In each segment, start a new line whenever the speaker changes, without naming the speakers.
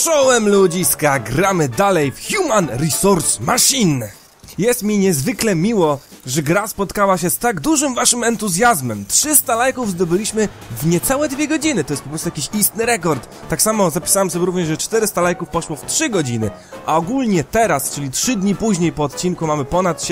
Czołem ludziska, gramy dalej w Human Resource Machine. Jest mi niezwykle miło, że gra spotkała się z tak dużym waszym entuzjazmem. 300 lajków zdobyliśmy w niecałe 2 godziny, to jest po prostu jakiś istny rekord. Tak samo zapisałem sobie również, że 400 lajków poszło w 3 godziny, a ogólnie teraz, czyli 3 dni później po odcinku, mamy ponad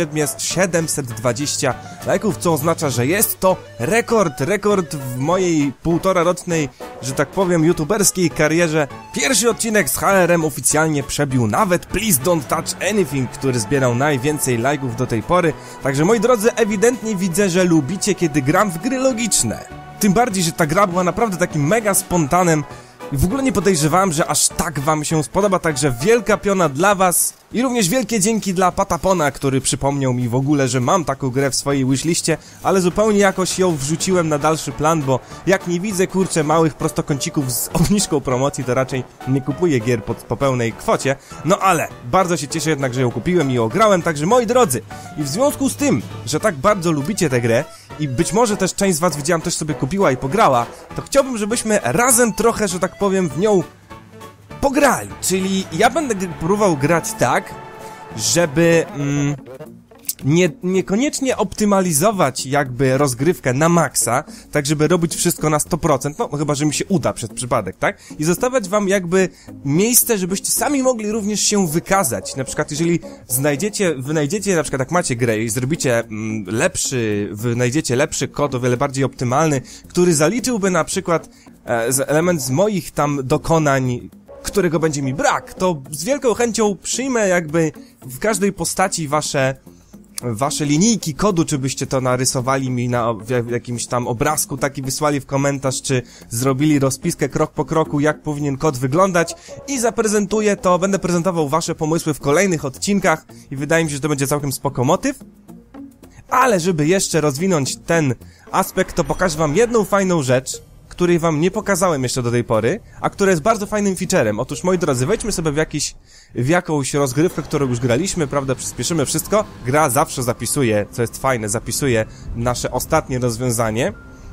720 lajków, co oznacza, że jest to rekord w mojej półtorarocznej, że tak powiem, youtuberskiej karierze. Pierwszy odcinek z HRM oficjalnie przebił nawet Please Don't Touch Anything, który zbierał najwięcej lajków do tej pory. Także moi drodzy, ewidentnie widzę, że lubicie, kiedy gram w gry logiczne. Tym bardziej, że ta gra była naprawdę takim mega spontanem i w ogóle nie podejrzewałem, że aż tak wam się spodoba, także wielka piona dla was i również wielkie dzięki dla Patapona, który przypomniał mi w ogóle, że mam taką grę w swojej wishliście, ale zupełnie jakoś ją wrzuciłem na dalszy plan, bo jak nie widzę, kurczę, małych prostokącików z obniżką promocji, to raczej nie kupuję gier po pełnej kwocie. No ale bardzo się cieszę jednak, że ją kupiłem i ją grałem, także moi drodzy, i w związku z tym, że tak bardzo lubicie tę grę i być może też część z was, widziałem, też sobie kupiła i pograła, to chciałbym, żebyśmy razem trochę, że tak powiem, w nią pograli, czyli ja będę próbował grać tak, żeby niekoniecznie optymalizować jakby rozgrywkę na maksa, tak żeby robić wszystko na 100%, no chyba, że mi się uda przez przypadek, tak? I zostawiać wam jakby miejsce, żebyście sami mogli również się wykazać. Na przykład jeżeli wynajdziecie, na przykład jak macie grę i zrobicie wynajdziecie lepszy kod, o wiele bardziej optymalny, który zaliczyłby na przykład element z moich tam dokonań, którego będzie mi brak, to z wielką chęcią przyjmę jakby w każdej postaci wasze linijki kodu, czy byście to narysowali mi w jakimś tam obrazku, taki wysłali w komentarz, czy zrobili rozpiskę krok po kroku, jak powinien kod wyglądać i zaprezentuję to, będę prezentował wasze pomysły w kolejnych odcinkach i wydaje mi się, że to będzie całkiem spoko motyw. Ale żeby jeszcze rozwinąć ten aspekt, to pokażę wam jedną fajną rzecz, której wam nie pokazałem jeszcze do tej pory, a która jest bardzo fajnym featurem. Otóż, moi drodzy, wejdźmy sobie w jakąś rozgrywkę, którą już graliśmy, prawda, przyspieszymy wszystko. Gra zawsze zapisuje, co jest fajne, zapisuje nasze ostatnie rozwiązanie,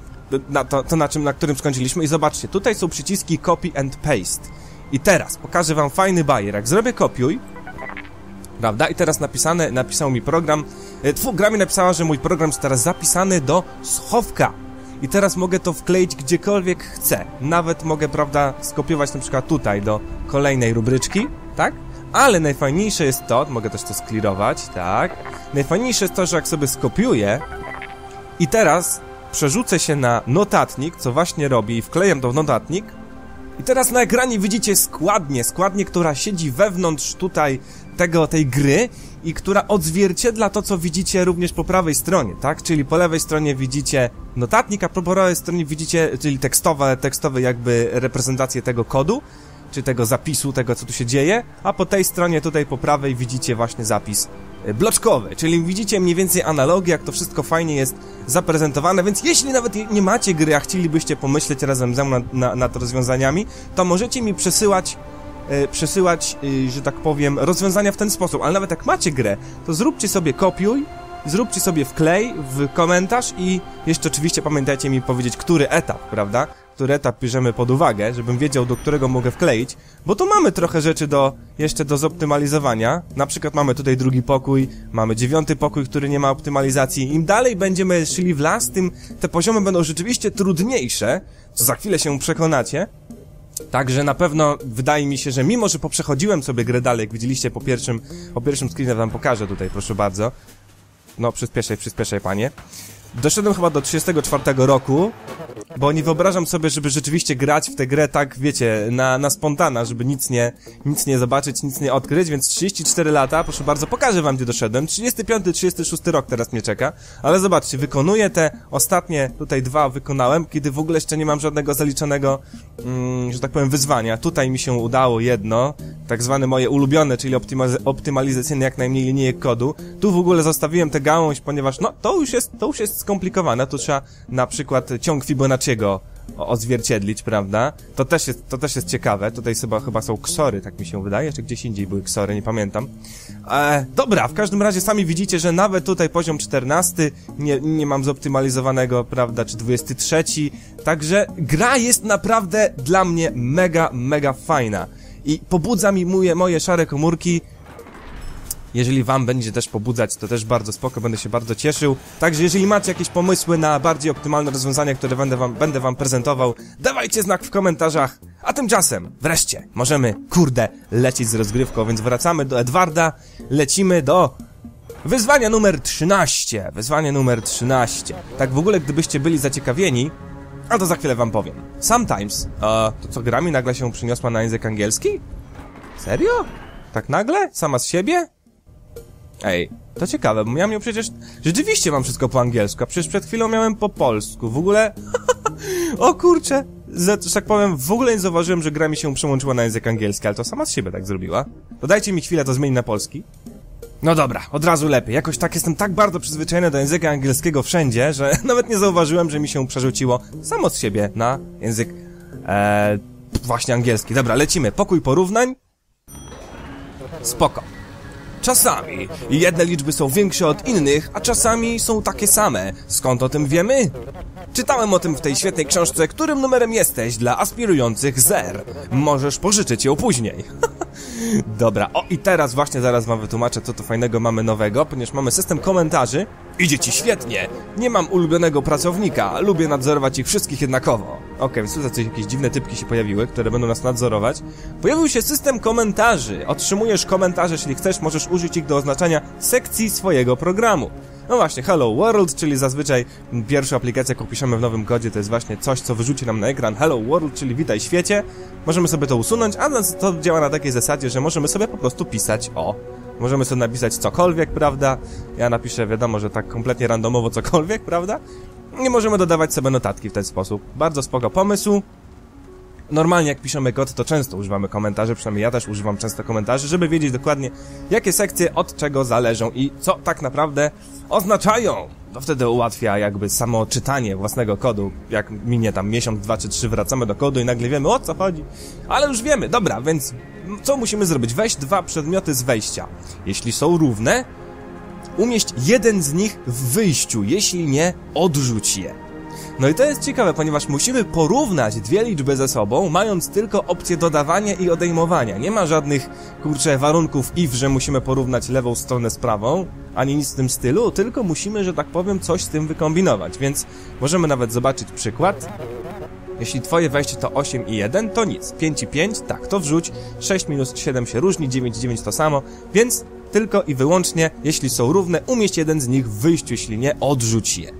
na którym skończyliśmy. I zobaczcie, tutaj są przyciski copy and paste. I teraz pokażę wam fajny bajer. Jak zrobię kopiuj, prawda, i teraz napisał mi program, gra mi napisała, że mój program jest teraz zapisany do schowka. I teraz mogę to wkleić gdziekolwiek chcę. Nawet mogę, prawda, skopiować na przykład tutaj do kolejnej rubryczki, tak? Ale najfajniejsze jest to, mogę też to sklirować, tak? Najfajniejsze jest to, że jak sobie skopiuję i teraz przerzucę się na notatnik, co właśnie robię i wklejam to w notatnik. I teraz na ekranie widzicie składnię, która siedzi wewnątrz tutaj tej gry i która odzwierciedla to, co widzicie również po prawej stronie, tak? Czyli po lewej stronie widzicie notatnik, a po prawej stronie widzicie, czyli tekstowe jakby reprezentacje tego kodu, czy tego zapisu, tego, co tu się dzieje, a po tej stronie tutaj po prawej widzicie właśnie zapis bloczkowy, czyli widzicie mniej więcej analogię, jak to wszystko fajnie jest zaprezentowane, więc jeśli nawet nie macie gry, a chcielibyście pomyśleć razem ze mną nad rozwiązaniami, to możecie mi przesyłać, że tak powiem, rozwiązania w ten sposób, ale nawet jak macie grę, to zróbcie sobie kopiuj, zróbcie sobie wklej w komentarz i jeszcze oczywiście pamiętajcie mi powiedzieć, który etap, prawda? Który etap bierzemy pod uwagę, żebym wiedział, do którego mogę wkleić, bo tu mamy trochę rzeczy jeszcze do zoptymalizowania. Na przykład mamy tutaj 2. pokój, mamy 9. pokój, który nie ma optymalizacji. Im dalej będziemy szli w las, tym te poziomy będą rzeczywiście trudniejsze, co za chwilę się przekonacie. Także na pewno wydaje mi się, że mimo, że poprzechodziłem sobie grę dalej, jak widzieliście po pierwszym screenie, wam pokażę tutaj, proszę bardzo. No, przyspieszaj, panie. Doszedłem chyba do 34 roku, bo nie wyobrażam sobie, żeby rzeczywiście grać w tę grę tak, wiecie, na spontana, żeby nic nie zobaczyć, nic nie odkryć, więc 34 lata, proszę bardzo, pokażę wam, gdzie doszedłem. 35, 36 rok teraz mnie czeka, ale zobaczcie, wykonuję te ostatnie, tutaj 2 wykonałem, kiedy w ogóle jeszcze nie mam żadnego zaliczonego, że tak powiem, wyzwania. Tutaj mi się udało jedno, tak zwane moje ulubione, czyli optymalizacyjne, jak najmniej linijek kodu. Tu w ogóle zostawiłem tę gałąź, ponieważ, no, to już jest skomplikowane, tu trzeba na przykład ciąg Fibonacciego odzwierciedlić, prawda? To też jest ciekawe, tutaj chyba są ksory, tak mi się wydaje, czy gdzieś indziej były ksory, nie pamiętam. Dobra, w każdym razie sami widzicie, że nawet tutaj poziom 14 nie mam zoptymalizowanego, prawda, czy 23, także gra jest naprawdę dla mnie mega fajna. i pobudza mi moje szare komórki. Jeżeli wam będzie też pobudzać, to też bardzo spoko, będę się bardzo cieszył. Także jeżeli macie jakieś pomysły na bardziej optymalne rozwiązania, które będę wam prezentował, dawajcie znak w komentarzach. A tymczasem, wreszcie, możemy, kurde, lecieć z rozgrywką, więc wracamy do Edwarda, lecimy do wyzwania numer 13. Wyzwanie numer 13. Tak w ogóle, gdybyście byli zaciekawieni, a to za chwilę wam powiem. Sometimes, to co, gra mi nagle się przyniosła na język angielski? Serio? Tak nagle? Sama z siebie? Ej, to ciekawe, bo ja miałem przecież... Rzeczywiście mam wszystko po angielsku, a przecież przed chwilą miałem po polsku. W ogóle... O kurczę! Że tak powiem, w ogóle nie zauważyłem, że gra mi się przełączyła na język angielski, ale to sama z siebie tak zrobiła. To dajcie mi chwilę, to zmieni na polski. No dobra, od razu lepiej. Jakoś tak jestem tak bardzo przyzwyczajony do języka angielskiego wszędzie, że nawet nie zauważyłem, że mi się przerzuciło samo z siebie na język... właśnie angielski. Dobra, lecimy. Pokój porównań. Spoko. Czasami jedne liczby są większe od innych, a czasami są takie same. Skąd o tym wiemy? Czytałem o tym w tej świetnej książce, którym numerem jesteś dla aspirujących zer. Możesz pożyczyć ją później. Dobra, o i teraz właśnie zaraz wam wytłumaczę, co tu fajnego mamy nowego, ponieważ mamy system komentarzy. Idzie ci świetnie. Nie mam ulubionego pracownika, lubię nadzorować ich wszystkich jednakowo. Okej, więc tutaj jakieś dziwne typki się pojawiły, które będą nas nadzorować. Pojawił się system komentarzy. Otrzymujesz komentarze, jeśli chcesz, możesz użyć ich do oznaczania sekcji swojego programu. No właśnie, Hello World, czyli zazwyczaj pierwsza aplikacja, jaką piszemy w nowym kodzie, to jest właśnie coś, co wyrzuci nam na ekran Hello World, czyli witaj świecie. Możemy sobie to usunąć, a to działa na takiej zasadzie, że możemy sobie po prostu pisać możemy sobie napisać cokolwiek, prawda? Ja napiszę, wiadomo, że tak kompletnie randomowo cokolwiek, prawda? Nie możemy dodawać sobie notatki w ten sposób. Bardzo spoko pomysł. Normalnie jak piszemy kod, to często używamy komentarzy, przynajmniej ja też używam często komentarzy, żeby wiedzieć dokładnie, jakie sekcje od czego zależą i co tak naprawdę oznaczają. To wtedy ułatwia jakby samo czytanie własnego kodu. Jak minie tam miesiąc, 2 czy 3, wracamy do kodu i nagle wiemy, o co chodzi. Ale już wiemy, dobra, więc co musimy zrobić? Weź 2 przedmioty z wejścia. Jeśli są równe, umieść jeden z nich w wyjściu, jeśli nie, odrzuć je. No i to jest ciekawe, ponieważ musimy porównać dwie liczby ze sobą, mając tylko opcję dodawania i odejmowania. Nie ma żadnych, kurczę, warunków if, że musimy porównać lewą stronę z prawą, ani nic w tym stylu, tylko musimy, że tak powiem, coś z tym wykombinować. Więc możemy nawet zobaczyć przykład. Jeśli twoje wejście to 8 i 1, to nic. 5 i 5, tak, to wrzuć. 6 minus 7 się różni, 9 i 9 to samo, więc tylko i wyłącznie, jeśli są równe, umieść jeden z nich w wyjściu, jeśli nie, odrzuć je.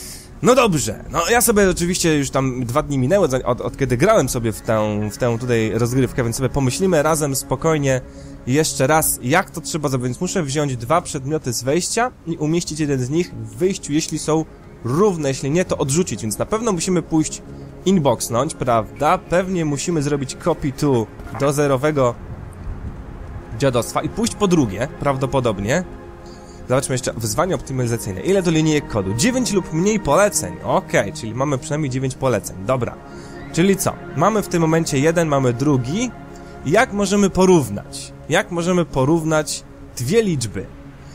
No dobrze, no ja sobie oczywiście już tam 2 dni minęły od kiedy grałem sobie w tę tutaj rozgrywkę, więc sobie pomyślimy razem spokojnie jeszcze raz, jak to trzeba zrobić. Więc muszę wziąć 2 przedmioty z wejścia i umieścić jeden z nich w wyjściu, jeśli są równe, jeśli nie, to odrzucić, więc na pewno musimy pójść inboxnąć, prawda? Pewnie musimy zrobić copy to do zerowego dziadostwa i pójść po drugie, prawdopodobnie. Zobaczmy jeszcze wyzwanie optymalizacyjne. Ile do linijek kodu? 9 lub mniej poleceń. Okej, czyli mamy przynajmniej 9 poleceń. Dobra. Czyli co? Mamy w tym momencie jeden, mamy drugi. Jak możemy porównać? Jak możemy porównać dwie liczby?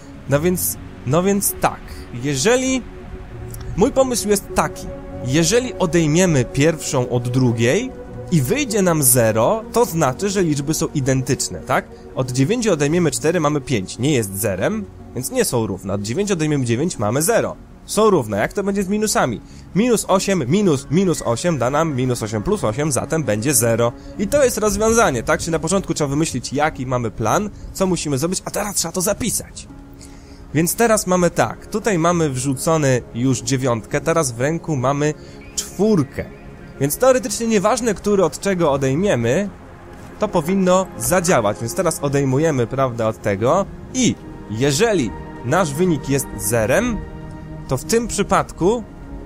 No więc tak. Jeżeli... Mój pomysł jest taki. Jeżeli odejmiemy pierwszą od drugiej i wyjdzie nam 0, to znaczy, że liczby są identyczne, tak? Od 9 odejmiemy 4, mamy 5. Nie jest zerem. Więc nie są równe. Od 9 odejmiemy 9, mamy 0. Są równe. Jak to będzie z minusami? Minus 8 minus 8 da nam minus 8 plus 8, zatem będzie 0. I to jest rozwiązanie, tak? Czyli na początku trzeba wymyślić, jaki mamy plan, co musimy zrobić, a teraz trzeba to zapisać. Więc teraz mamy tak. Tutaj mamy wrzucony już 9, teraz w ręku mamy 4. Więc teoretycznie nieważne, który od czego odejmiemy, to powinno zadziałać. Więc teraz odejmujemy, prawda, od tego i jeżeli nasz wynik jest zerem, to w tym przypadku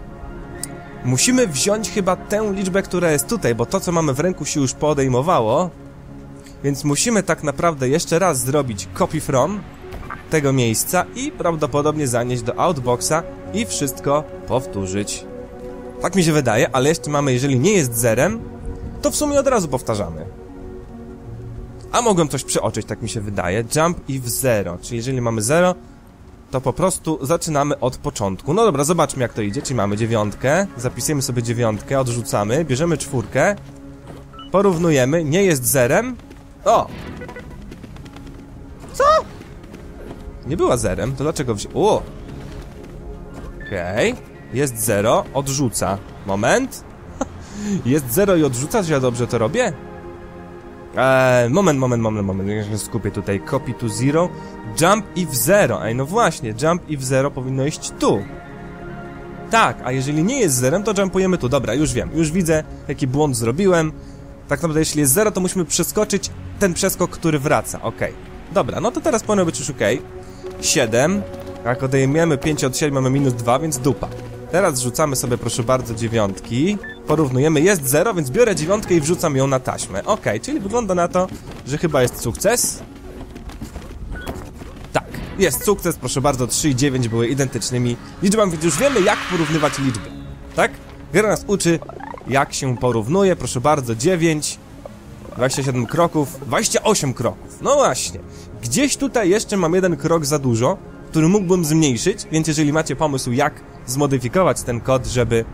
musimy wziąć chyba tę liczbę, która jest tutaj, bo to, co mamy w ręku, się już podejmowało, więc musimy tak naprawdę jeszcze raz zrobić copy from tego miejsca i prawdopodobnie zanieść do outboxa i wszystko powtórzyć. Tak mi się wydaje, ale jeszcze mamy, jeżeli nie jest zerem, to w sumie od razu powtarzamy. A mogłem coś przeoczyć, tak mi się wydaje. Jump if 0, czyli jeżeli mamy 0, to po prostu zaczynamy od początku. No dobra, zobaczmy jak to idzie, czyli mamy 9, zapisujemy sobie 9, odrzucamy, bierzemy 4, porównujemy, nie jest zerem, O! Co? Nie była zerem, to dlaczego o! Okej. Jest 0, odrzuca. Moment. Jest 0 i odrzuca, że ja dobrze to robię? Moment. Ja się skupię tutaj. Copy to 0. Jump if 0. Ej, no właśnie, jump if 0 powinno iść tu. Tak, a jeżeli nie jest 0, to jumpujemy tu. Dobra, już wiem, już widzę, jaki błąd zrobiłem. Tak naprawdę, jeśli jest 0, to musimy przeskoczyć ten przeskok, który wraca. Okej. Dobra, no to teraz powinno być już okej. 7. Jak odejmiemy 5 od 7, mamy minus 2, więc dupa. Teraz rzucamy sobie, proszę bardzo, dziewiątki. Porównujemy, jest 0, więc biorę dziewiątkę i wrzucam ją na taśmę. Okej, czyli wygląda na to, że chyba jest sukces. Tak, jest sukces, proszę bardzo, 3 i 9 były identycznymi liczbami, więc już wiemy, jak porównywać liczby. Tak? Gra nas uczy, jak się porównuje, proszę bardzo, 9, 27 kroków, 28 kroków. No właśnie, gdzieś tutaj jeszcze mam jeden krok za dużo, który mógłbym zmniejszyć, więc jeżeli macie pomysł, jak zmodyfikować ten kod, żeby...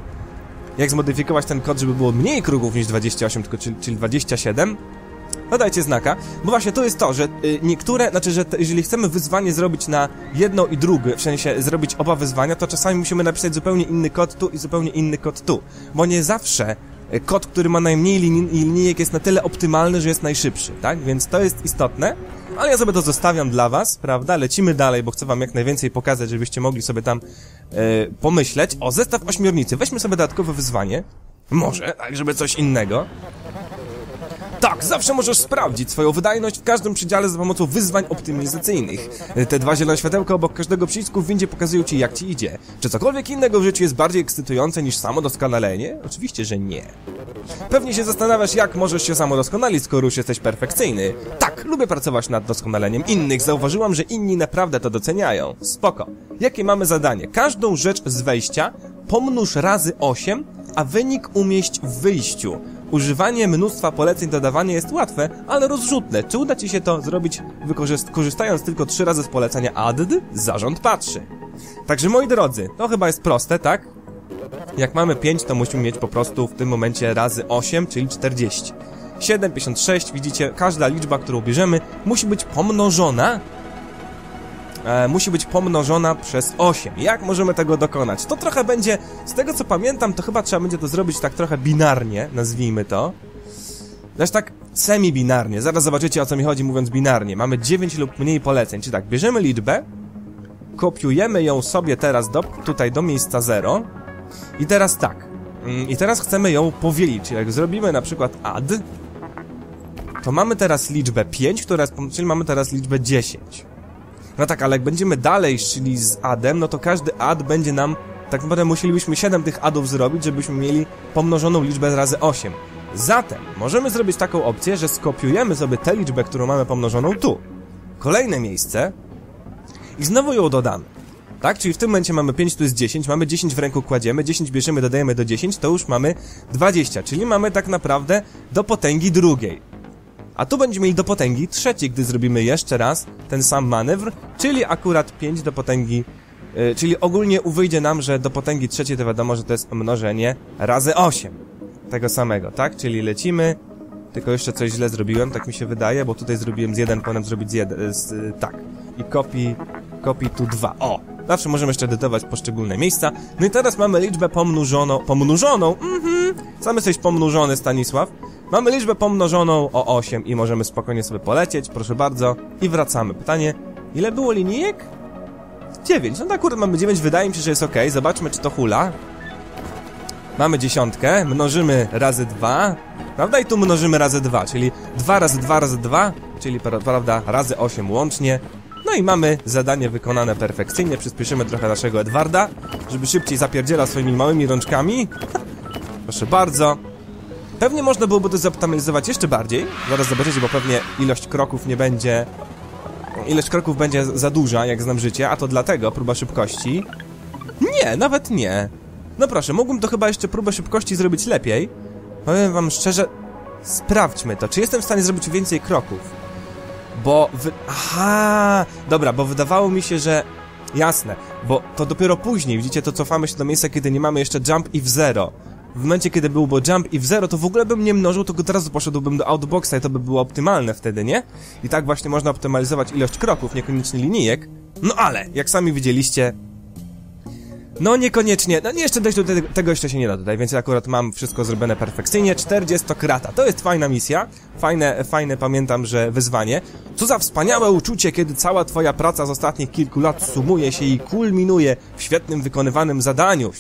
było mniej kroków niż 28, tylko czyli 27, no dajcie znaka, bo właśnie to jest to, że niektóre, jeżeli chcemy wyzwanie zrobić na jedno i drugie, w sensie zrobić oba wyzwania, to czasami musimy napisać zupełnie inny kod tu i zupełnie inny kod tu, bo nie zawsze kod, który ma najmniej linijek jest na tyle optymalny, że jest najszybszy, tak? Więc to jest istotne, ale ja sobie to zostawiam dla was, prawda? Lecimy dalej, bo chcę wam jak najwięcej pokazać, żebyście mogli sobie tam pomyśleć. O, zestaw ośmiornicy. Weźmy sobie dodatkowe wyzwanie. Może, tak, żeby coś innego. Tak, zawsze możesz sprawdzić swoją wydajność w każdym przedziale za pomocą wyzwań optymalizacyjnych. Te dwa zielone światełka obok każdego przycisku w windzie pokazują ci, jak ci idzie. Czy cokolwiek innego w życiu jest bardziej ekscytujące niż samo doskonalenie? Oczywiście, że nie. Pewnie się zastanawiasz, jak możesz się samo doskonalić, skoro już jesteś perfekcyjny. Tak, lubię pracować nad doskonaleniem innych. Zauważyłam, że inni naprawdę to doceniają. Spoko. Jakie mamy zadanie? Każdą rzecz z wejścia pomnóż razy 8, a wynik umieść w wyjściu. Używanie mnóstwa poleceń dodawania jest łatwe, ale rozrzutne. Czy uda ci się to zrobić korzystając tylko 3 razy z polecenia add? Zarząd patrzy. Także moi drodzy, to chyba jest proste, tak? Jak mamy 5, to musimy mieć po prostu w tym momencie razy 8, czyli 40. 7, 56, widzicie, każda liczba, którą bierzemy, musi być pomnożona. Przez 8. Jak możemy tego dokonać? To trochę będzie, z tego co pamiętam, to chyba trzeba będzie to zrobić tak trochę binarnie, nazwijmy to. Znaczy tak semi-binarnie, zaraz zobaczycie, o co mi chodzi, mówiąc binarnie. Mamy 9 lub mniej poleceń, czyli tak, bierzemy liczbę, kopiujemy ją sobie teraz tutaj do miejsca 0 i teraz tak, i teraz chcemy ją powielić, czyli jak zrobimy na przykład add, to mamy teraz liczbę 5, czyli mamy teraz liczbę 10. No tak, ale jak będziemy dalej szli z addem, no to każdy add będzie nam... Tak naprawdę musielibyśmy 7 tych addów zrobić, żebyśmy mieli pomnożoną liczbę razy 8. Zatem możemy zrobić taką opcję, że skopiujemy sobie tę liczbę, którą mamy pomnożoną tu. Kolejne miejsce i znowu ją dodamy. Tak, czyli w tym momencie mamy 5, tu jest 10, mamy 10 w ręku kładziemy, 10 bierzemy, dodajemy do 10, to już mamy 20, czyli mamy tak naprawdę do potęgi drugiej. A tu będziemy mieli do potęgi trzeciej, gdy zrobimy jeszcze raz ten sam manewr, czyli akurat 5 do potęgi, czyli ogólnie wyjdzie nam, że do potęgi trzeciej to wiadomo, że to jest mnożenie razy 8 tego samego, tak? Czyli lecimy, tylko jeszcze coś źle zrobiłem, tak mi się wydaje, bo tutaj zrobiłem z 1, powinienem zrobić z 1, tak. I copy tu 2, o! Zawsze możemy jeszcze edytować poszczególne miejsca. No i teraz mamy liczbę pomnożoną, sam jesteś pomnożony, Stanisław. Mamy liczbę pomnożoną o 8 i możemy spokojnie sobie polecieć, proszę bardzo. I wracamy. Pytanie, ile było linijek? 9. No to akurat mamy 9, wydaje mi się, że jest ok. Zobaczmy, czy to hula. Mamy 10, mnożymy razy 2, prawda? I tu mnożymy razy 2, czyli 2 razy 2 razy 2, czyli prawda, razy 8 łącznie. No i mamy zadanie wykonane perfekcyjnie. Przyspieszymy trochę naszego Edwarda, żeby szybciej zapierdzielał swoimi małymi rączkami. Proszę bardzo. Pewnie można byłoby to zoptymalizować jeszcze bardziej. Zaraz zobaczycie, bo pewnie ilość kroków będzie za duża, jak znam życie, a to dlatego próba szybkości. Nie, nawet nie. No proszę, mógłbym to chyba jeszcze próbę szybkości zrobić lepiej. Powiem wam szczerze, sprawdźmy to. Czy jestem w stanie zrobić więcej kroków? Aha! Dobra, bo wydawało mi się, że... Jasne, bo to dopiero później, widzicie, to cofamy się do miejsca, kiedy nie mamy jeszcze jump if 0. w momencie, kiedy byłby jump i w 0, to w ogóle bym nie mnożył, to od razu poszedłbym do outboxa i to by było optymalne wtedy, nie? I tak właśnie można optymalizować ilość kroków, niekoniecznie linijek. No ale, jak sami widzieliście, no niekoniecznie, no jeszcze dojść do tego jeszcze się nie da tutaj, więc ja akurat mam wszystko zrobione perfekcyjnie. 40-krata, to jest fajna misja, fajne pamiętam, że wyzwanie. Co za wspaniałe uczucie, kiedy cała twoja praca z ostatnich kilku lat sumuje się i kulminuje w świetnie wykonywanym zadaniu.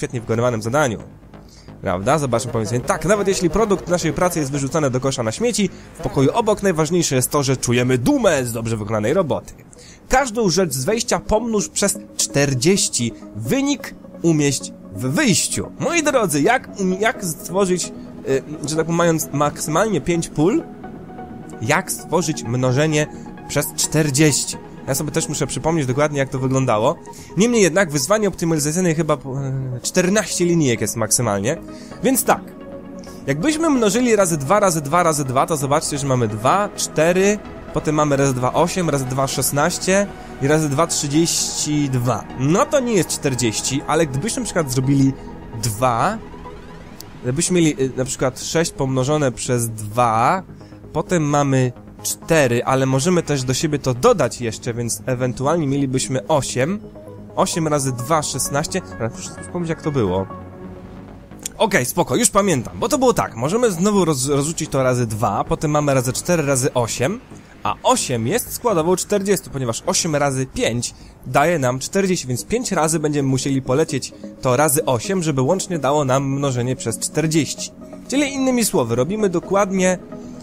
Prawda? Zobaczmy powiedzenie. Tak, nawet jeśli produkt naszej pracy jest wyrzucany do kosza na śmieci, w pokoju obok najważniejsze jest to, że czujemy dumę z dobrze wykonanej roboty. Każdą rzecz z wejścia pomnóż przez 40. Wynik umieść w wyjściu. Moi drodzy, jak stworzyć, że tak powiem, mając maksymalnie 5 pól, jak stworzyć mnożenie przez 40? Ja sobie też muszę przypomnieć dokładnie, jak to wyglądało. Niemniej jednak wyzwanie optymalizacyjne chyba 14 linijek jest maksymalnie. Więc tak, jakbyśmy mnożyli razy 2, razy 2, razy 2, to zobaczcie, że mamy 2, 4, potem mamy razy 2, 8, razy 2, 16 i razy 2, 32. No to nie jest 40, ale gdybyśmy na przykład zrobili 2, gdybyśmy mieli na przykład 6 pomnożone przez 2, potem mamy 4, ale możemy też do siebie to dodać jeszcze, więc ewentualnie mielibyśmy 8. 8 razy 2, 16. Proszę wspomnieć, jak to było. Okej, spoko, już pamiętam, bo to było tak. Możemy znowu rozrzucić to razy 2, potem mamy razy 4 razy 8, a 8 jest składową 40, ponieważ 8 razy 5 daje nam 40, więc 5 razy będziemy musieli polecieć to razy 8, żeby łącznie dało nam mnożenie przez 40. Czyli innymi słowy, robimy dokładnie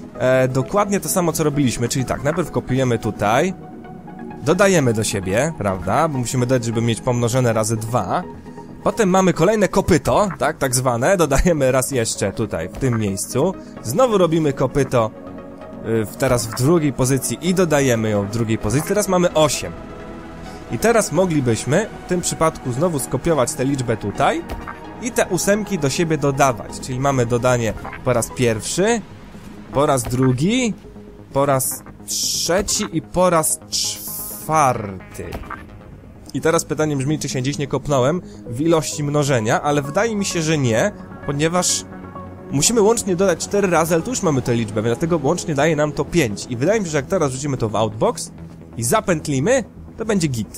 to samo, co robiliśmy, czyli tak, najpierw kopiujemy tutaj, dodajemy do siebie, prawda, bo musimy dać, żeby mieć pomnożone razy 2, potem mamy kolejne kopyto, tak zwane, dodajemy raz jeszcze tutaj, w tym miejscu, znowu robimy kopyto, teraz w drugiej pozycji i dodajemy ją w drugiej pozycji, teraz mamy 8. I teraz moglibyśmy w tym przypadku znowu skopiować tę liczbę tutaj i te 8 do siebie dodawać, czyli mamy dodanie po raz pierwszy, po raz drugi, po raz trzeci i po raz czwarty. I teraz pytanie brzmi, czy się gdzieś nie kopnąłem w ilości mnożenia, ale wydaje mi się, że nie, ponieważ musimy łącznie dodać 4 razy, ale tu już mamy tę liczbę, dlatego łącznie daje nam to 5. I wydaje mi się, że jak teraz rzucimy to w outbox i zapętlimy, to będzie git.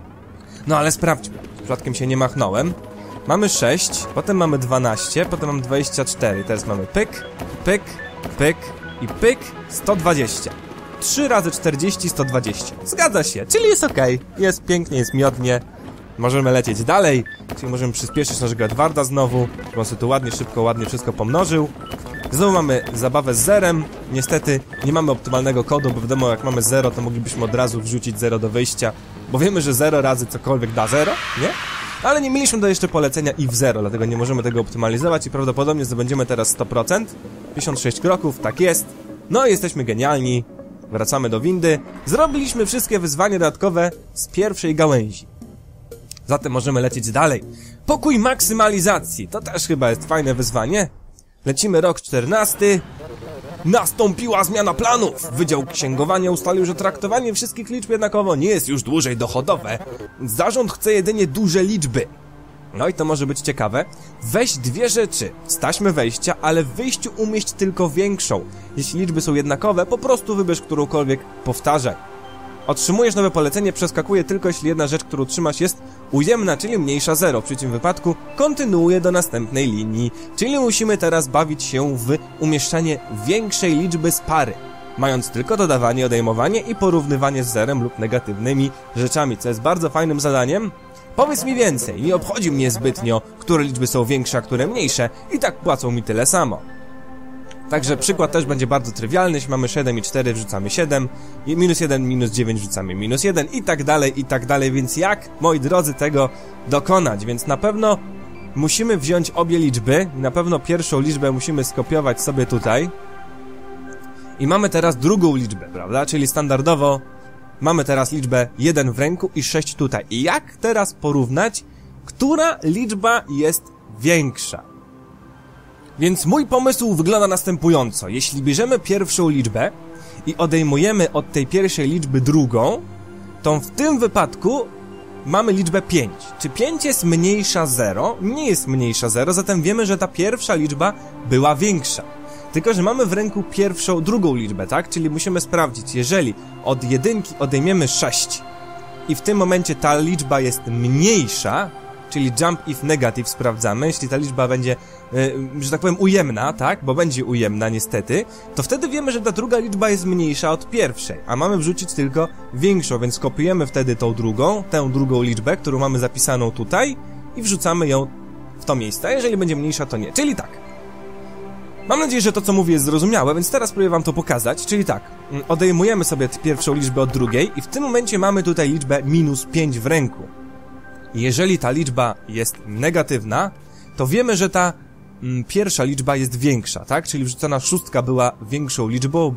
No ale sprawdźmy, przypadkiem się nie machnąłem. Mamy 6, potem mamy 12, potem mamy 24, teraz mamy pyk, pyk, pyk i pyk, 120. 3 razy 40, 120. Zgadza się, czyli jest okej. Jest pięknie, jest miodnie. Możemy lecieć dalej, czyli możemy przyspieszyć naszego Edwarda znowu, żeby on sobie tu ładnie, szybko, ładnie wszystko pomnożył. Znowu mamy zabawę z zerem. Niestety nie mamy optymalnego kodu, bo wiadomo, jak mamy 0, to moglibyśmy od razu wrzucić 0 do wyjścia, bo wiemy, że 0 razy cokolwiek da 0, nie? Ale nie mieliśmy do jeszcze polecenia i w 0, dlatego nie możemy tego optymalizować i prawdopodobnie zdobędziemy teraz 100%. 56 kroków, tak jest. No i jesteśmy genialni. Wracamy do windy. Zrobiliśmy wszystkie wyzwania dodatkowe z pierwszej gałęzi. Zatem możemy lecieć dalej. Pokój maksymalizacji. To też chyba jest fajne wyzwanie. Lecimy rok 14. Nastąpiła zmiana planów. Wydział Księgowania ustalił, że traktowanie wszystkich liczb jednakowo nie jest już dłużej dochodowe. Zarząd chce jedynie duże liczby. No i to może być ciekawe. Weź 2 rzeczy z taśmy wejścia, ale w wyjściu umieść tylko większą. Jeśli liczby są jednakowe, po prostu wybierz którąkolwiek, powtarzaj. Otrzymujesz nowe polecenie, przeskakuje tylko jeśli jedna rzecz, którą trzymasz, jest ujemna, czyli mniejsza 0. Przy tym wypadku kontynuuje do następnej linii. Czyli musimy teraz bawić się w umieszczanie większej liczby z pary, mając tylko dodawanie, odejmowanie i porównywanie z zerem lub negatywnymi rzeczami, co jest bardzo fajnym zadaniem. Powiedz mi więcej, nie obchodzi mnie zbytnio, które liczby są większe, a które mniejsze, i tak płacą mi tyle samo. Także przykład też będzie bardzo trywialny, jeśli mamy 7 i 4 wrzucamy 7, i minus 1, minus 9 wrzucamy minus 1 i tak dalej, więc jak, moi drodzy, tego dokonać? Więc na pewno musimy wziąć obie liczby, i na pewno pierwszą liczbę musimy skopiować sobie tutaj. I mamy teraz drugą liczbę, prawda? Czyli standardowo mamy teraz liczbę 1 w ręku i 6 tutaj. I jak teraz porównać, która liczba jest większa? Więc mój pomysł wygląda następująco. Jeśli bierzemy pierwszą liczbę i odejmujemy od tej pierwszej liczby drugą, to w tym wypadku mamy liczbę 5. Czy 5 jest mniejsza 0? Nie jest mniejsza 0, zatem wiemy, że ta pierwsza liczba była większa. Tylko że mamy w ręku drugą liczbę, tak? Czyli musimy sprawdzić, jeżeli od jedynki odejmiemy 6 i w tym momencie ta liczba jest mniejsza, czyli jump if negative sprawdzamy, jeśli ta liczba będzie, że tak powiem, ujemna, tak? Bo będzie ujemna niestety, to wtedy wiemy, że ta druga liczba jest mniejsza od pierwszej, a mamy wrzucić tylko większą, więc kopiujemy wtedy tę drugą liczbę, którą mamy zapisaną tutaj i wrzucamy ją w to miejsce, a jeżeli będzie mniejsza, to nie. Czyli tak. Mam nadzieję, że to, co mówię, jest zrozumiałe, więc teraz spróbuję wam to pokazać. Czyli tak, odejmujemy sobie pierwszą liczbę od drugiej i w tym momencie mamy tutaj liczbę -5 w ręku. Jeżeli ta liczba jest negatywna, to wiemy, że ta pierwsza liczba jest większa, tak? Czyli wrzucona 6 była większą liczbą,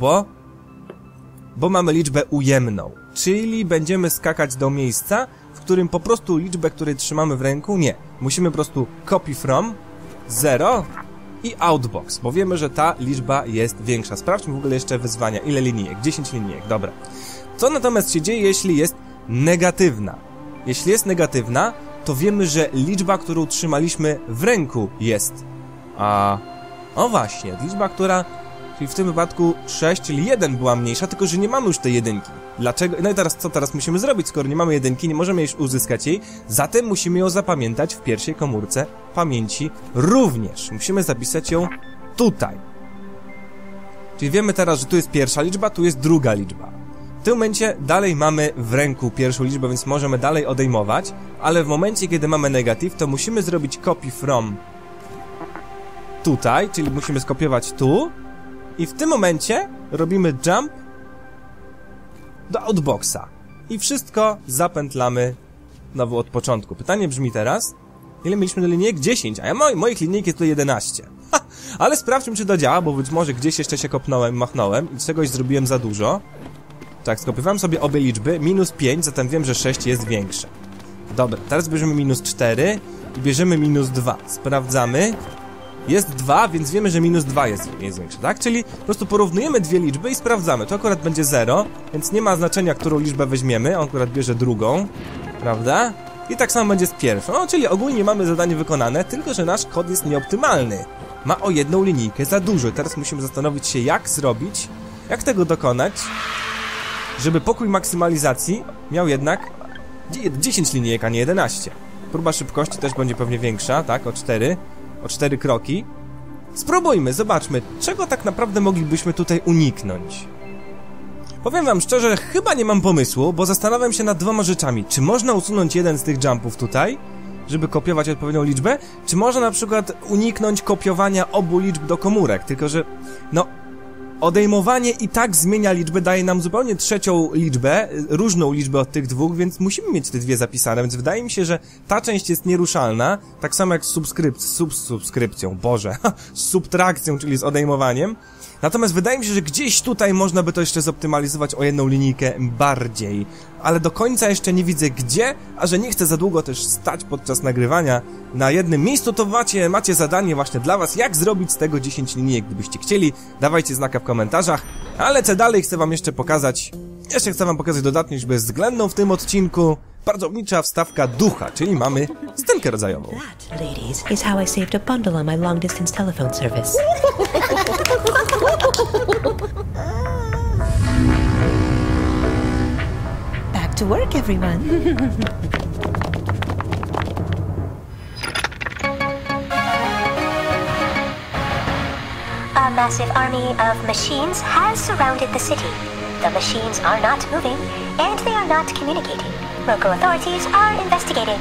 bo mamy liczbę ujemną. Czyli będziemy skakać do miejsca, w którym po prostu liczbę, której trzymamy w ręku, nie. Musimy po prostu copy from 0 i outbox, bo wiemy, że ta liczba jest większa. Sprawdźmy w ogóle jeszcze wyzwania. Ile linijek? 10 linijek, dobra. Co natomiast się dzieje, jeśli jest negatywna? Jeśli jest negatywna, to wiemy, że liczba, którą trzymaliśmy w ręku jest... O właśnie, liczba, która... Czyli w tym wypadku 6, czyli 1 była mniejsza, tylko że nie mamy już tej jedynki. Dlaczego? No i teraz co teraz musimy zrobić? Skoro nie mamy jedynki, nie możemy już uzyskać jej, zatem musimy ją zapamiętać w pierwszej komórce pamięci również. Musimy zapisać ją tutaj. Czyli wiemy teraz, że tu jest pierwsza liczba, tu jest druga liczba. W tym momencie dalej mamy w ręku pierwszą liczbę, więc możemy dalej odejmować, ale w momencie, kiedy mamy negatyw, to musimy zrobić copy from tutaj, czyli musimy skopiować tu i w tym momencie robimy jump do outboxa i wszystko zapętlamy znowu od początku. Pytanie brzmi teraz, ile mieliśmy do linijek? 10, a ja moich linijek jest to 11. Ale sprawdźmy, czy to działa, bo być może gdzieś jeszcze się kopnąłem, machnąłem i czegoś zrobiłem za dużo. Tak, skopiowałem sobie obie liczby, -5, zatem wiem, że 6 jest większe. Dobra, teraz bierzemy -4 i bierzemy -2. Sprawdzamy. Jest 2, więc wiemy, że -2 jest większe, tak? Czyli po prostu porównujemy dwie liczby i sprawdzamy. To akurat będzie 0, więc nie ma znaczenia, którą liczbę weźmiemy. On akurat bierze drugą, prawda? I tak samo będzie z pierwszą. No, czyli ogólnie mamy zadanie wykonane, tylko że nasz kod jest nieoptymalny. Ma o jedną linijkę za dużo. I teraz musimy zastanowić się, jak zrobić, jak tego dokonać, żeby pokój maksymalizacji miał jednak 10 linijek, a nie 11. Próba szybkości też będzie pewnie większa, tak? O 4 kroki. Spróbujmy, zobaczmy, czego tak naprawdę moglibyśmy tutaj uniknąć. Powiem wam szczerze, chyba nie mam pomysłu, bo zastanawiam się nad dwoma rzeczami. Czy można usunąć jeden z tych jumpów tutaj, żeby kopiować odpowiednią liczbę? Czy można na przykład uniknąć kopiowania obu liczb do komórek? Tylko że, no... odejmowanie i tak zmienia liczbę, daje nam zupełnie trzecią liczbę, różną liczbę od tych dwóch, więc musimy mieć te dwie zapisane, więc wydaje mi się, że ta część jest nieruszalna, tak samo jak z subskrypcją, Boże, z subtrakcją, czyli z odejmowaniem. Natomiast wydaje mi się, że gdzieś tutaj można by to jeszcze zoptymalizować o jedną linijkę bardziej, ale do końca jeszcze nie widzę gdzie, a że nie chcę za długo też stać podczas nagrywania na jednym miejscu, to macie zadanie właśnie dla was, jak zrobić z tego 10 linijek, gdybyście chcieli, dawajcie znaka w komentarzach, a lecę dalej, chcę wam jeszcze pokazać dodatność bezwzględną w tym odcinku, pracownicza wstawka ducha, czyli mamy scenkę rodzajową.
That, ladies, is how I saved a bundle on my long distance telephone service. Back to work, everyone.
A massive army of machines has surrounded the city. The machines are not moving, and they are not communicating. Local authorities are investigating.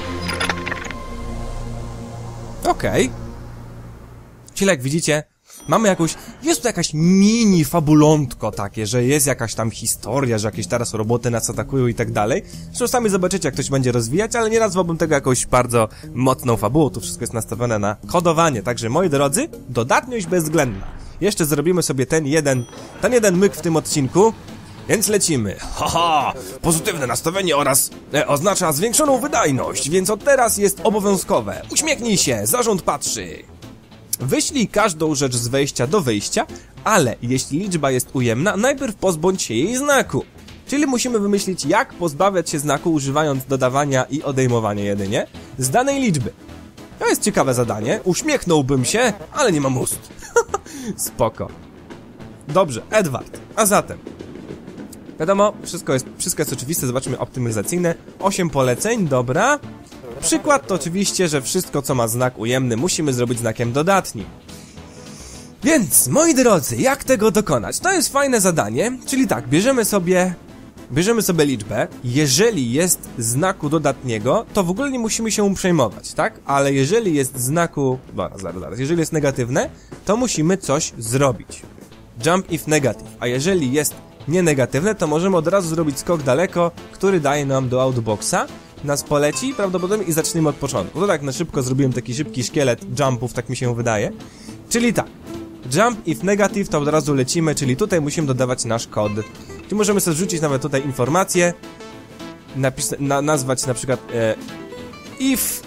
Okej. Czyli jak widzicie, mamy jest tu jakaś mini fabulątko takie, że jest jakaś tam historia, że jakieś teraz roboty nas atakują i tak dalej. Zresztą sami zobaczycie, jak ktoś będzie rozwijać, ale nie nazwałbym tego jakąś bardzo mocną fabułą, tu wszystko jest nastawione na kodowanie, także moi drodzy, dodatność bezwzględna. Jeszcze zrobimy sobie ten jeden myk w tym odcinku, więc lecimy. Haha! Pozytywne nastawienie oznacza zwiększoną wydajność, więc od teraz jest obowiązkowe. Uśmiechnij się, zarząd patrzy. Wyślij każdą rzecz z wejścia do wyjścia, ale jeśli liczba jest ujemna, najpierw pozbądź się jej znaku. Czyli musimy wymyślić, jak pozbawiać się znaku używając dodawania i odejmowania jedynie z danej liczby. To jest ciekawe zadanie, uśmiechnąłbym się, ale nie mam ust. Spoko. Dobrze, Edward, a zatem wiadomo, wszystko jest oczywiste, zobaczmy optymalizacyjne. 8 poleceń, dobra. Przykład to oczywiście, że wszystko co ma znak ujemny musimy zrobić znakiem dodatnim. Więc, moi drodzy, jak tego dokonać? To jest fajne zadanie, czyli tak, bierzemy sobie liczbę, jeżeli jest znaku dodatniego, to w ogóle nie musimy się przejmować, tak? Ale jeżeli jest znaku... Zaraz, jeżeli jest negatywne, to musimy coś zrobić. Jump if negative, a jeżeli jest nienegatywne, to możemy od razu zrobić skok daleko, który daje nam do outboxa, nas poleci prawdopodobnie i zaczniemy od początku. To tak na szybko zrobiłem taki szybki szkielet jumpów, tak mi się wydaje. Czyli tak, jump if negative, to od razu lecimy, czyli tutaj musimy dodawać nasz kod. Czyli możemy sobie wrzucić nawet tutaj informację, nazwać na przykład if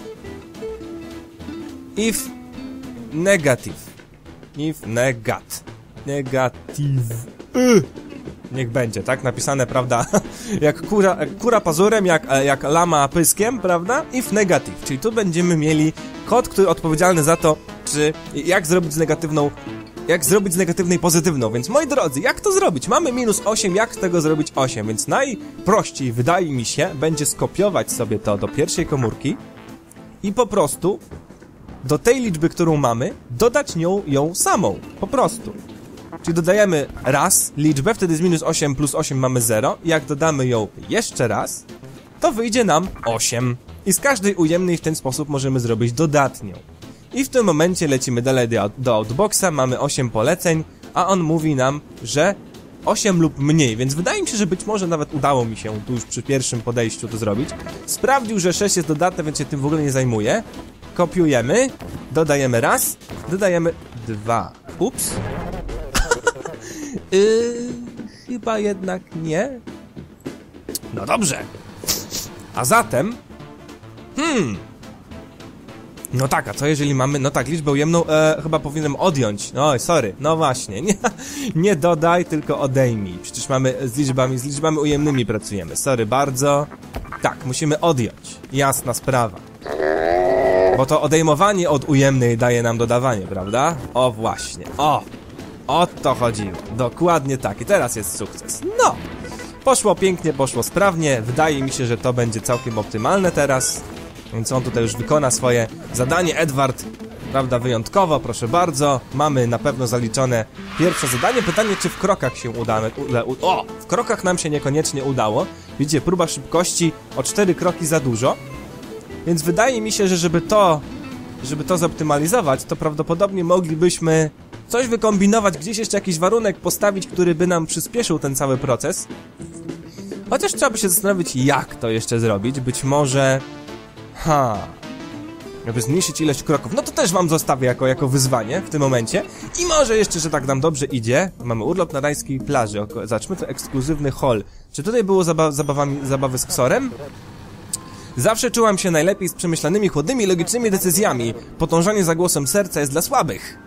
negative. Niech będzie, tak? Napisane, prawda? jak kura pazurem, jak lama pyskiem, prawda? If negative, czyli tu będziemy mieli kod, który odpowiedzialny za to, jak zrobić z negatywnej pozytywną. Więc moi drodzy, jak to zrobić? Mamy -8, jak z tego zrobić 8? Więc najprościej, wydaje mi się, będzie skopiować sobie to do pierwszej komórki i po prostu do tej liczby, którą mamy, dodać ją samą. Po prostu. Czyli dodajemy raz liczbę, wtedy z -8 plus 8 mamy 0. Jak dodamy ją jeszcze raz, to wyjdzie nam 8. I z każdej ujemnej w ten sposób możemy zrobić dodatnią. I w tym momencie lecimy dalej do outboxa, mamy 8 poleceń, a on mówi nam, że 8 lub mniej, więc wydaje mi się, że być może nawet udało mi się tu już przy pierwszym podejściu to zrobić. Sprawdził, że 6 jest dodatne, więc się tym w ogóle nie zajmuję. Kopiujemy, dodajemy raz, dodajemy 2. Ups. Chyba jednak nie. No dobrze. A zatem... No tak, a co jeżeli mamy... No tak, liczbę ujemną chyba powinienem odjąć. Oj, sorry, no właśnie. Nie dodaj, tylko odejmij. Przecież z liczbami ujemnymi pracujemy. Sorry bardzo. Tak, musimy odjąć. Jasna sprawa. Bo to odejmowanie od ujemnej daje nam dodawanie, prawda? O właśnie, o to chodziło. Dokładnie tak. I teraz jest sukces. No! Poszło pięknie, poszło sprawnie. Wydaje mi się, że to będzie całkiem optymalne teraz. Więc on tutaj już wykona swoje zadanie. Edward, prawda, wyjątkowo, proszę bardzo. Mamy na pewno zaliczone pierwsze zadanie. Pytanie, czy w krokach się w krokach nam się niekoniecznie udało. Widzicie, próba szybkości o 4 kroki za dużo. Więc wydaje mi się, że żeby to zoptymalizować, to prawdopodobnie moglibyśmy coś wykombinować, gdzieś jeszcze jakiś warunek postawić, który by nam przyspieszył ten cały proces. Chociaż trzeba by się zastanowić, jak to jeszcze zrobić. Być może... żeby zmniejszyć ilość kroków. No to też wam zostawię jako wyzwanie w tym momencie. I może jeszcze, że tak nam dobrze idzie. Mamy urlop na rajskiej plaży. Zobaczmy, to ekskluzywny hall. Czy tutaj było zabawy z ksorem? Zawsze czułam się najlepiej z przemyślanymi, chłodnymi, logicznymi decyzjami. Podążanie za głosem serca jest dla słabych.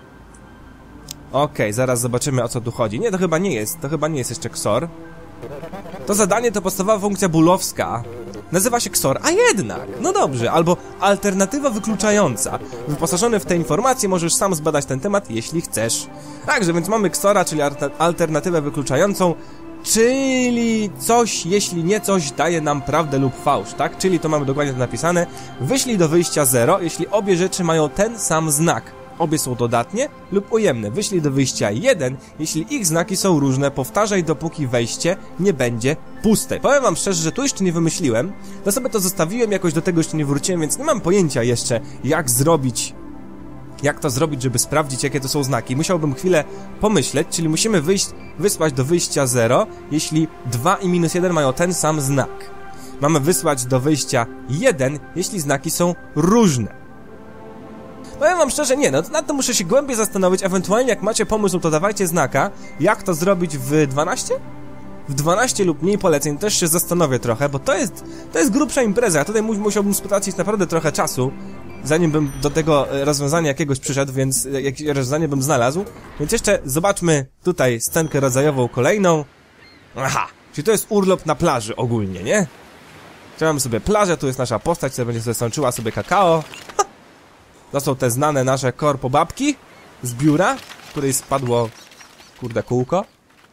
Okej, zaraz zobaczymy, o co tu chodzi. Nie, to chyba nie jest jeszcze ksor. To zadanie to podstawowa funkcja boolowska. Nazywa się ksor, a jednak, no dobrze, albo alternatywa wykluczająca. Wyposażony w te informacje możesz sam zbadać ten temat, jeśli chcesz. Także, więc mamy ksora, czyli alternatywę wykluczającą, czyli coś, jeśli nie coś, daje nam prawdę lub fałsz, tak? Czyli to mamy dokładnie to napisane. Wyślij do wyjścia 0, jeśli obie rzeczy mają ten sam znak. Obie są dodatnie lub ujemne. Wyślij do wyjścia 1, jeśli ich znaki są różne. Powtarzaj, dopóki wejście nie będzie puste. Powiem wam szczerze, że tu jeszcze nie wymyśliłem. To sobie to zostawiłem, jakoś do tego jeszcze nie wróciłem, więc nie mam pojęcia jeszcze, jak to zrobić, żeby sprawdzić, jakie to są znaki. Musiałbym chwilę pomyśleć, czyli musimy wysłać do wyjścia 0, jeśli 2 i -1 mają ten sam znak. Mamy wysłać do wyjścia 1, jeśli znaki są różne. Powiem wam szczerze, nie, no nad to muszę się głębiej zastanowić, ewentualnie jak macie pomysł, to dawajcie znaka, jak to zrobić w 12? W 12 lub mniej poleceń też się zastanowię trochę, bo to jest grubsza impreza, ja tutaj musiałbym stracić naprawdę trochę czasu, zanim bym do tego rozwiązania jakiegoś przyszedł, więc jakieś rozwiązanie bym znalazł. Więc jeszcze zobaczmy tutaj scenkę rodzajową kolejną. Aha, Czyli to jest urlop na plaży ogólnie, nie? Mamy sobie plażę, tu jest nasza postać, która będzie sobie sączyła sobie kakao. To są te znane nasze korpo babki z biura, w której spadło, kurde, kółko.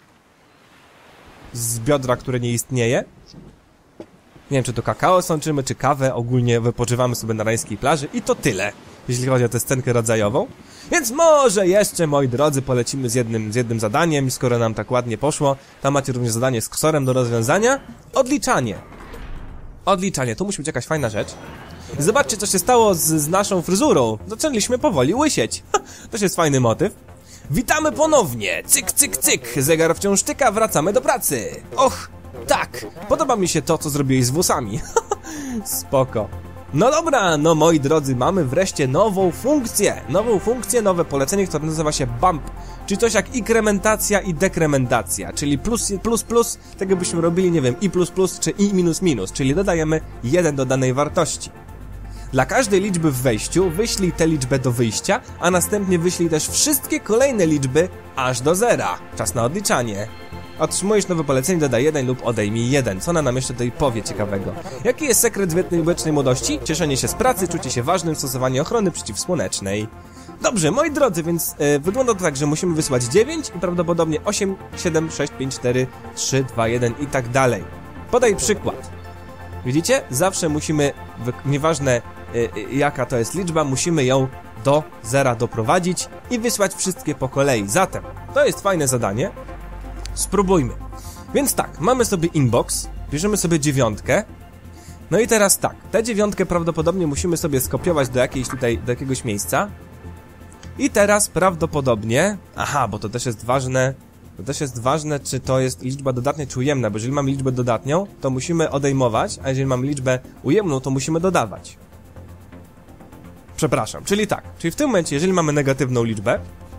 Z biodra, które nie istnieje. Nie wiem, czy to kakao sączymy, czy kawę. Ogólnie wypoczywamy sobie na rajskiej plaży i to tyle, jeśli chodzi o tę scenkę rodzajową. Więc może jeszcze, moi drodzy, polecimy z jednym zadaniem, skoro nam tak ładnie poszło. Tam macie również zadanie z ksorem do rozwiązania. Odliczanie. Odliczanie, tu musi być jakaś fajna rzecz. Zobaczcie, co się stało z naszą fryzurą. Zaczęliśmy powoli łysieć. To jest fajny motyw. Witamy ponownie. Cyk, cyk, cyk. Zegar wciąż tyka, wracamy do pracy. Och, tak. Podoba mi się to, co zrobiłeś z włosami. Spoko. No dobra, no moi drodzy, mamy wreszcie nową funkcję, nowe polecenie, które nazywa się bump, czyli coś jak inkrementacja i dekrementacja, czyli plus, tego byśmy robili, nie wiem, i plus, czy i minus, czyli dodajemy 1 do danej wartości. Dla każdej liczby w wejściu wyślij tę liczbę do wyjścia, a następnie wyślij też wszystkie kolejne liczby aż do 0. Czas na odliczanie. Otrzymujesz nowe polecenie, dodaj 1 lub odejmij 1. Co ona nam jeszcze tutaj powie ciekawego? Jaki jest sekret wiecznej młodości? Cieszenie się z pracy, czucie się ważnym, stosowanie ochrony przeciwsłonecznej. Dobrze, moi drodzy, więc wygląda to tak, że musimy wysłać 9 i prawdopodobnie 8, 7, 6, 5, 4, 3, 2, 1 i tak dalej. Podaj przykład. Widzicie? Zawsze musimy, nieważne jaka to jest liczba, musimy ją do 0 doprowadzić i wysłać wszystkie po kolei. Zatem, to jest fajne zadanie. Spróbujmy. Więc tak, mamy sobie inbox, bierzemy sobie 9. No i teraz tak, tę 9 prawdopodobnie musimy sobie skopiować do jakiegoś miejsca. I teraz prawdopodobnie, bo to też jest ważne, czy to jest liczba dodatnia, czy ujemna, bo jeżeli mamy liczbę dodatnią, to musimy odejmować, a jeżeli mamy liczbę ujemną, to musimy dodawać. Przepraszam, czyli tak, czyli w tym momencie, jeżeli mamy negatywną liczbę,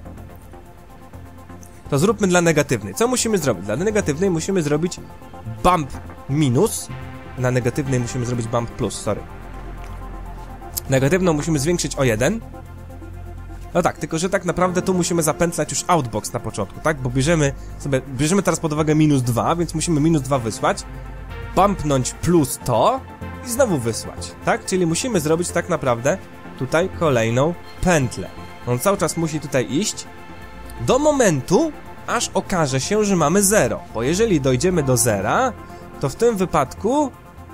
to zróbmy dla negatywnej. Co musimy zrobić? Dla negatywnej musimy zrobić bump minus. Dla negatywnej musimy zrobić bump plus, sorry. Negatywną musimy zwiększyć o 1. No tak, tylko że tak naprawdę tu musimy zapętlać już outbox na początku, tak? Bo bierzemy teraz pod uwagę minus 2, więc musimy minus 2 wysłać. Bumpnąć plus to i znowu wysłać, tak? Czyli musimy zrobić tak naprawdę tutaj kolejną pętlę. On cały czas musi tutaj iść do momentu, aż okaże się, że mamy 0. Bo jeżeli dojdziemy do 0, to w tym wypadku...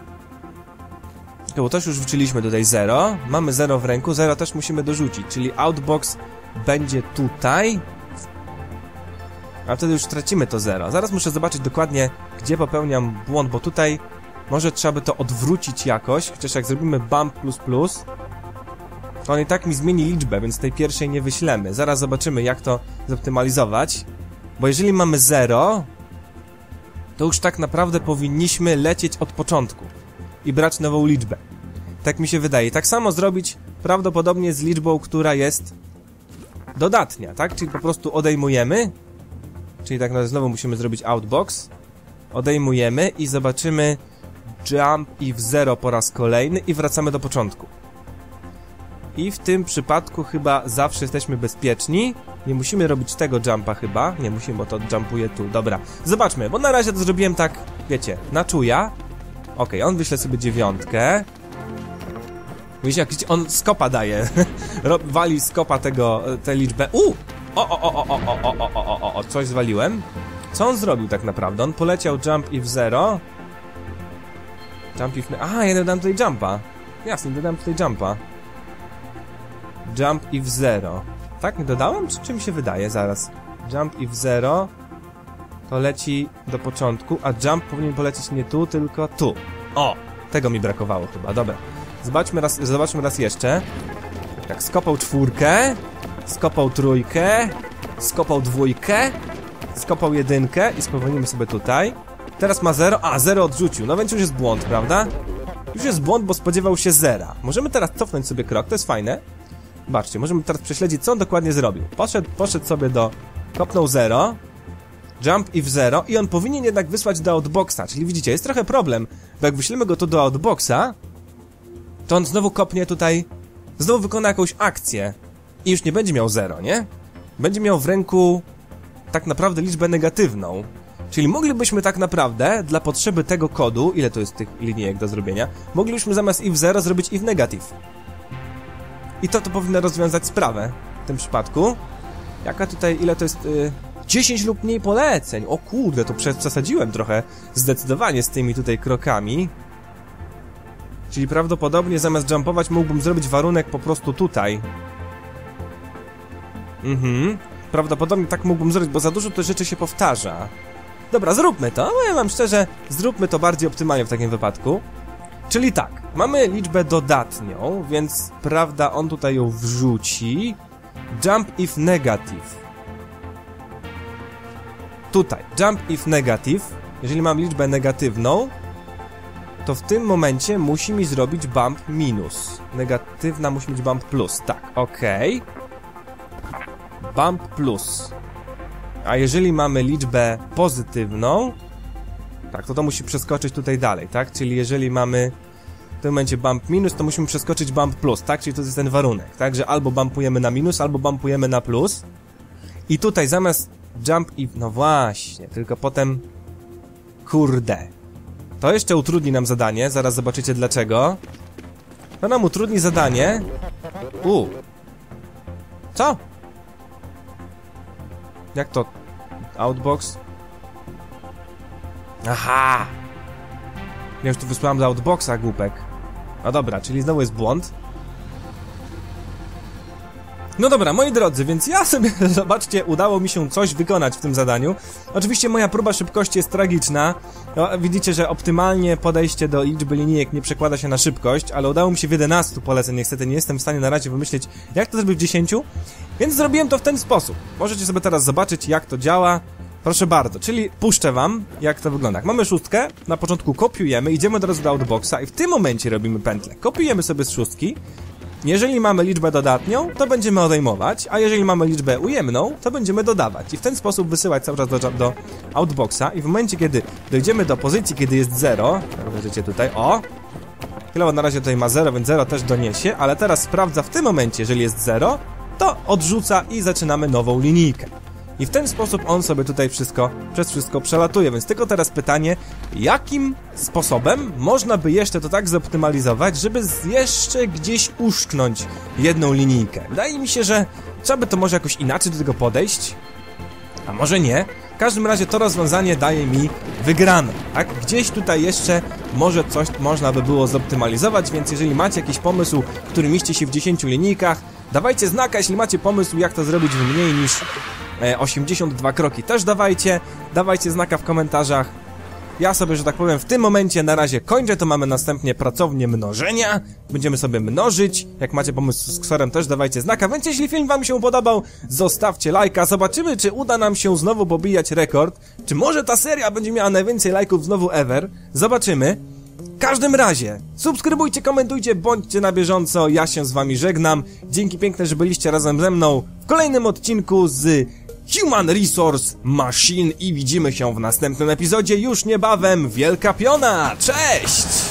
Bo też już wczyliśmy tutaj 0. Mamy 0 w ręku, 0 też musimy dorzucić. Czyli outbox będzie tutaj. A wtedy już tracimy to 0. Zaraz muszę zobaczyć dokładnie, gdzie popełniam błąd, bo tutaj może trzeba by to odwrócić jakoś. Chociaż jak zrobimy bump plus, to on i tak mi zmieni liczbę, więc tej pierwszej nie wyślemy. Zaraz zobaczymy, jak to zoptymalizować. Bo jeżeli mamy 0, to już tak naprawdę powinniśmy lecieć od początku i brać nową liczbę. Tak mi się wydaje. Tak samo zrobić prawdopodobnie z liczbą, która jest dodatnia, tak? Czyli po prostu odejmujemy. Czyli tak naprawdę znowu musimy zrobić outbox. Odejmujemy i zobaczymy jump i w 0 po raz kolejny i wracamy do początku. I w tym przypadku chyba zawsze jesteśmy bezpieczni. Nie musimy robić tego jumpa chyba. Nie musimy, bo to jumpuje tu. Dobra, zobaczmy, bo na razie to zrobiłem tak, wiecie, na czuja. Okej, on wyśle sobie 9. Widzicie, jak on skopa daje. Wali skopa tę liczbę. Coś zwaliłem. Co on zrobił tak naprawdę? On poleciał jump i w 0. Jump i w... ja dodam tutaj jumpa. Jasne, dodam tutaj jumpa. Jump i w 0. Tak, nie dodałem? Czy mi się wydaje? Zaraz. Jump i w 0 to leci do początku, a jump powinien polecieć nie tu, tylko tu. Tego mi brakowało chyba, dobra. Zobaczmy raz jeszcze. Tak, skopał 4, skopał 3, skopał 2, skopał 1 i spowolnimy sobie tutaj. Teraz ma 0, 0 odrzucił, no więc już jest błąd, prawda? Już jest błąd, bo spodziewał się 0. Możemy teraz cofnąć sobie krok, to jest fajne. Zobaczcie, możemy teraz prześledzić, co on dokładnie zrobił. Poszedł sobie kopnął 0, jump i w 0 i on powinien jednak wysłać do outboxa, czyli widzicie, jest trochę problem, bo jak wyślemy go tu do outboxa, to on znowu kopnie tutaj, znowu wykona jakąś akcję i już nie będzie miał 0, nie? Będzie miał w ręku tak naprawdę liczbę negatywną, Czyli moglibyśmy tak naprawdę, dla potrzeby tego kodu, ile to jest tych linijek do zrobienia, moglibyśmy zamiast if 0 zrobić if negative. I to powinno rozwiązać sprawę w tym przypadku. Jaka tutaj, ile to jest... 10 lub mniej poleceń. O kurde, to przesadziłem trochę zdecydowanie z tymi tutaj krokami. Czyli prawdopodobnie zamiast jumpować mógłbym zrobić warunek po prostu tutaj. Prawdopodobnie tak mógłbym zrobić, bo za dużo tych rzeczy się powtarza. Dobra, zróbmy to. Powiem wam szczerze, zróbmy to bardziej optymalnie w takim wypadku. Czyli tak, mamy liczbę dodatnią, więc prawda, on tutaj ją wrzuci. Jump if negative. Tutaj, jump if negative. Jeżeli mam liczbę negatywną, to w tym momencie musi mi zrobić bump minus. Negatywna musi mieć bump plus. Tak, okej. Bump plus. A jeżeli mamy liczbę pozytywną, tak, to musi przeskoczyć tutaj dalej, tak? Czyli jeżeli mamy w tym momencie bump minus, to musimy przeskoczyć bump plus, tak? Czyli to jest ten warunek, tak? Że albo bumpujemy na minus, albo bumpujemy na plus. I tutaj zamiast jump i... no właśnie, tylko potem... kurde. To jeszcze utrudni nam zadanie, zaraz zobaczycie dlaczego. To nam utrudni zadanie. Co? Jak to? Outbox? Aha! Ja już tu wysłałem do outboxa, głupek. No dobra, czyli znowu jest błąd. No dobra, moi drodzy, więc ja sobie, zobaczcie, udało mi się coś wykonać w tym zadaniu. Oczywiście moja próba szybkości jest tragiczna. No, widzicie, że optymalnie podejście do liczby linijek nie przekłada się na szybkość, ale udało mi się w 11 poleceń, niestety nie jestem w stanie na razie wymyślić, jak to zrobić w 10. Więc zrobiłem to w ten sposób. Możecie sobie teraz zobaczyć, jak to działa. Proszę bardzo, czyli puszczę wam, jak to wygląda. Mamy szóstkę, na początku kopiujemy, idziemy od razu do outboxa i w tym momencie robimy pętlę. Kopiujemy sobie z szóstki. Jeżeli mamy liczbę dodatnią, to będziemy odejmować, a jeżeli mamy liczbę ujemną, to będziemy dodawać. I w ten sposób wysyłać cały czas do outboxa i w momencie, kiedy dojdziemy do pozycji, kiedy jest 0, jak widzicie tutaj, chwilowo na razie tutaj ma 0, więc 0 też doniesie, ale teraz sprawdza w tym momencie, jeżeli jest 0, to odrzuca i zaczynamy nową linijkę. I w ten sposób on sobie tutaj przez wszystko przelatuje, więc tylko teraz pytanie, jakim sposobem można by jeszcze to tak zoptymalizować, żeby jeszcze gdzieś uszczknąć jedną linijkę. Wydaje mi się, że trzeba by to może jakoś inaczej do tego podejść, a może nie. W każdym razie to rozwiązanie daje mi wygraną, tak? Gdzieś tutaj jeszcze może coś można by było zoptymalizować, więc jeżeli macie jakiś pomysł, który mieści się w 10 linijkach, dawajcie znaka, jeśli macie pomysł, jak to zrobić w mniej niż 82 kroki. Też dawajcie znaka w komentarzach. Ja sobie, że tak powiem, w tym momencie na razie kończę, to mamy następnie pracownię mnożenia. Będziemy sobie mnożyć. Jak macie pomysł z ksorem, też dawajcie znaka. Więc jeśli film wam się podobał, zostawcie lajka. Zobaczymy, czy uda nam się znowu pobijać rekord. Czy może ta seria będzie miała najwięcej lajków znowu ever. Zobaczymy. W każdym razie, subskrybujcie, komentujcie, bądźcie na bieżąco. Ja się z wami żegnam. Dzięki piękne, że byliście razem ze mną w kolejnym odcinku z Human Resource Machine i widzimy się w następnym epizodzie już niebawem. Wielka piona! Cześć!